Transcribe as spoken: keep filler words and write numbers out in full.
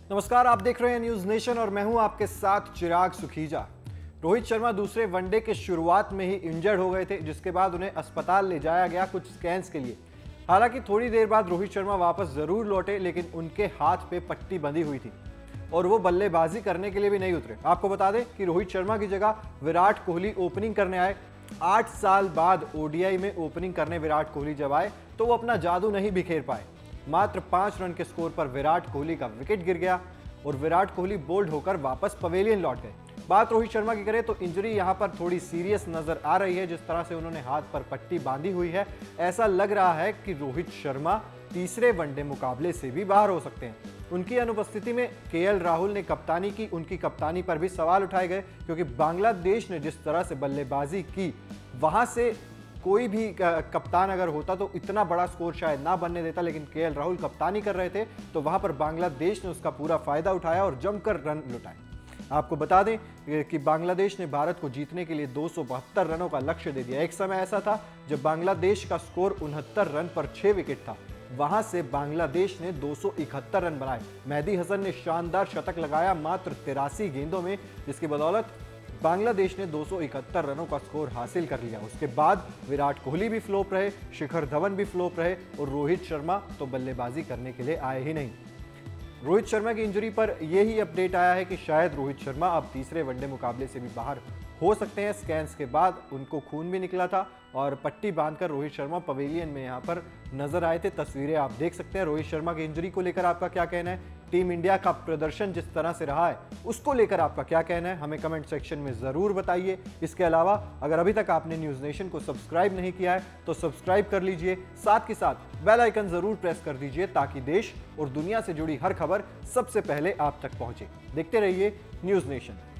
नमस्कार, आप देख रहे हैं न्यूज नेशन और मैं हूं आपके साथ चिराग सुखीजा। रोहित शर्मा दूसरे वनडे के शुरुआत में ही इंजर्ड हो गए थे, जिसके बाद उन्हें अस्पताल ले जाया गया कुछ स्कैन्स के लिए। हालांकि थोड़ी देर बाद रोहित शर्मा वापस जरूर लौटे, लेकिन उनके हाथ पे पट्टी बंधी हुई थी और वो बल्लेबाजी करने के लिए भी नहीं उतरे। आपको बता दें कि रोहित शर्मा की जगह विराट कोहली ओपनिंग करने आए। आठ साल बाद ओडीआई में ओपनिंग करने विराट कोहली जब आए तो वो अपना जादू नहीं बिखेर पाए। मात्र पांच रन के स्कोर पर विराट कोहली का विकेट गिर गया और विराट कोहली बोल्ड होकर वापस पवेलियन लौट गए। बात रोहित शर्मा की करें तो इंजरी यहां पर थोड़ी सीरियस नजर आ रही है। जिस तरह से उन्होंने हाथ पर पट्टी बांधी हुई है, ऐसा लग रहा है कि रोहित शर्मा तीसरे वनडे मुकाबले से भी बाहर हो सकते हैं। उनकी अनुपस्थिति में केएल राहुल ने कप्तानी की। उनकी कप्तानी पर भी सवाल उठाए गए, क्योंकि बांग्लादेश ने जिस तरह से बल्लेबाजी की, वहां से कोई भी कप्तान अगर होता तो इतना बड़ा स्कोर शायद ना बनने देता। लेकिन केएल राहुल कप्तानी कर रहे थे तो वहां पर बांग्लादेश ने उसका पूरा फायदा उठाया और जमकर रन लुटाए। आपको बता दें कि बांग्लादेश ने भारत को जीतने के लिए दो सौ बहत्तर रनों का लक्ष्य दे दिया। एक समय ऐसा था जब बांग्लादेश का स्कोर उनहत्तर रन पर छह विकेट था। वहां से बांग्लादेश ने दो सौ इकहत्तर रन बनाए। मेहदी हसन ने शानदार शतक लगाया मात्र तिरासी गेंदों में, जिसकी बदौलत बांग्लादेश ने दो सौ इकहत्तर रनों का स्कोर हासिल कर लिया। उसके बाद विराट कोहली भी फ्लॉप रहे, शिखर धवन भी फ्लॉप रहे और रोहित शर्मा तो बल्लेबाजी करने के लिए आए ही नहीं। रोहित शर्मा की इंजरी पर यही अपडेट आया है कि शायद रोहित शर्मा अब तीसरे वनडे मुकाबले से भी बाहर हो सकते हैं। स्कैन्स के बाद उनको खून भी निकला था और पट्टी बांधकर रोहित शर्मा पवेलियन में यहाँ पर नजर आए थे। तस्वीरें आप देख सकते हैं। रोहित शर्मा की इंजरी को लेकर आपका क्या कहना है? टीम इंडिया का प्रदर्शन जिस तरह से रहा है उसको लेकर आपका क्या कहना है? हमें कमेंट सेक्शन में जरूर बताइए। इसके अलावा अगर अभी तक आपने न्यूज नेशन को सब्सक्राइब नहीं किया है तो सब्सक्राइब कर लीजिए। साथ के साथ बेल आइकन जरूर प्रेस कर दीजिए ताकि देश और दुनिया से जुड़ी हर खबर सबसे पहले आप तक पहुंचे। देखते रहिए न्यूज नेशन।